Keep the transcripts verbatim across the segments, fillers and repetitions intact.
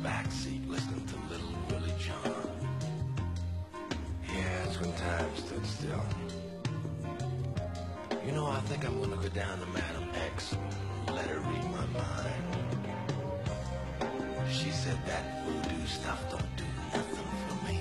backseat listening to Little Willie John. Yeah, it's when time stood still. You know, I think I'm gonna go down to Madam X and let her read my mind. She said that voodoo stuff don't do nothing for me.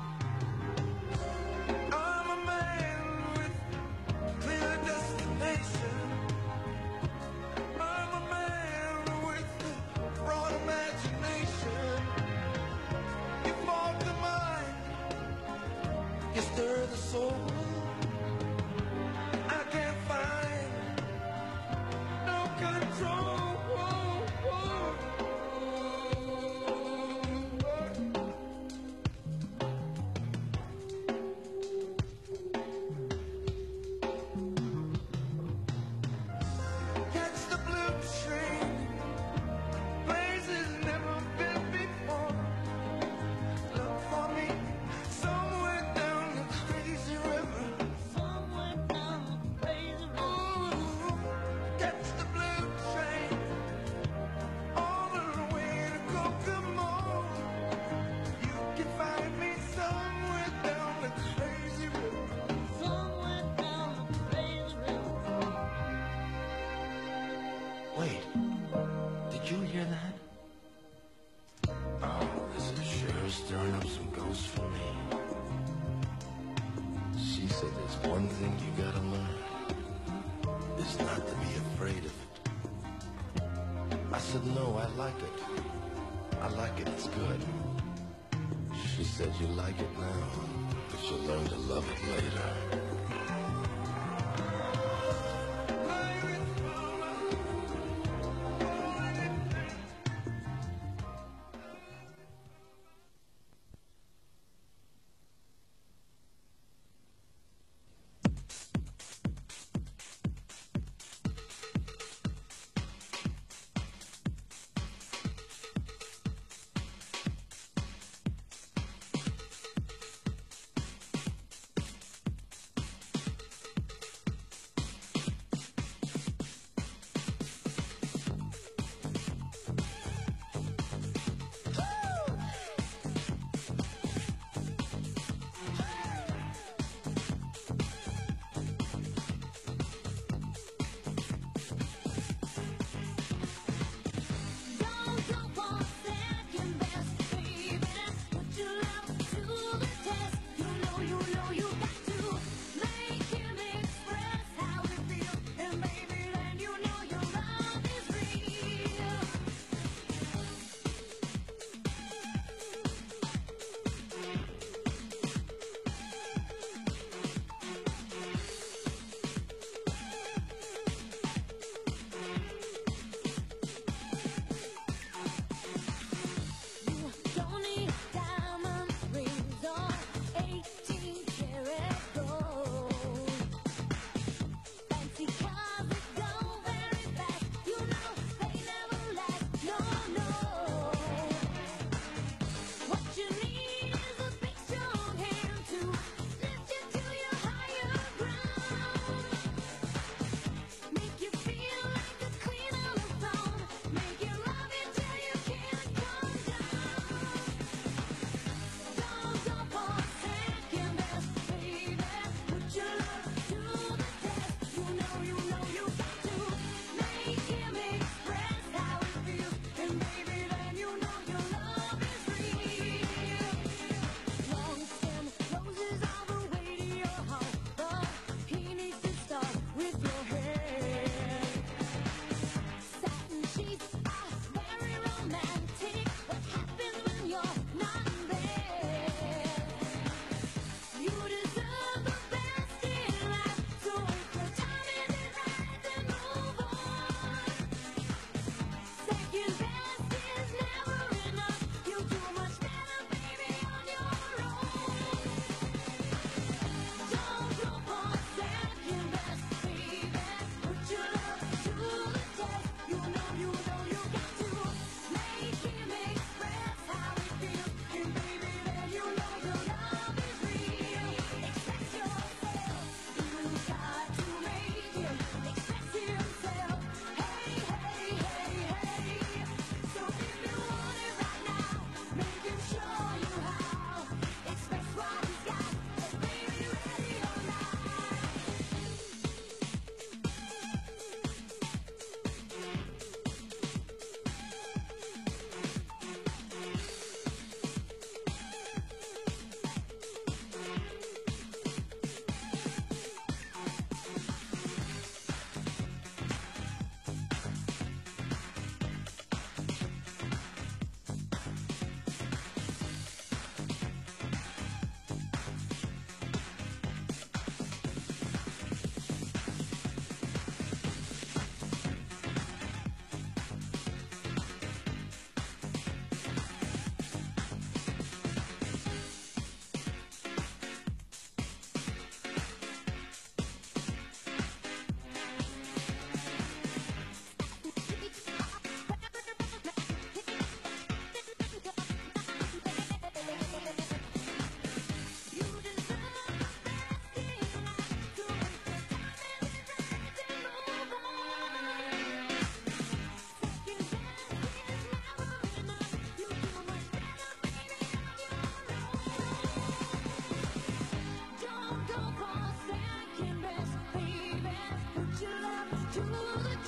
I'm a man with clear destination. I'm a man with broad imagination. You fog the mind, you stir the soul. I can't find no control. Catch the blue train, places never been before. Look for me somewhere down the crazy river. Somewhere down the crazy river. Ooh, catch the blue train all the way to Kokomo. You can find me somewhere down the crazy river. Somewhere down the crazy river. Wait, did you hear that? Oh, this is sure stirring up some ghosts for me. She said there's one thing you gotta learn. It's not to be afraid of it. I said, no, I like it. I like it, it's good. She said, you like it now, but you'll learn to love it later.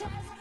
just